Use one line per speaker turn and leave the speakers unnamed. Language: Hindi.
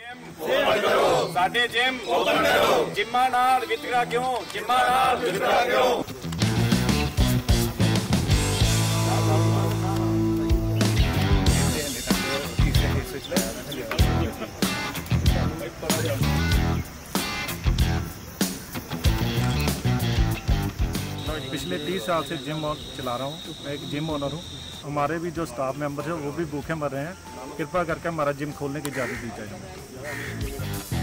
साडे जिम जिम्मा नाल वितकरा क्यों जिम्मा नाल वितकरा क्यों।
पिछले 30 साल से जिम चला रहा हूँ। मैं एक जिम ओनर हूँ। हमारे भी जो स्टाफ मेंबर्स हैं वो भी भूखे मर रहे हैं। कृपा करके हमारा जिम खोलने की इजाज़त दी जाए।